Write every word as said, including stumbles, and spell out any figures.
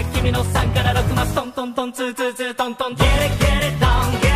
て君のさんからろくマストントントンツーツーツートントン Get it get it down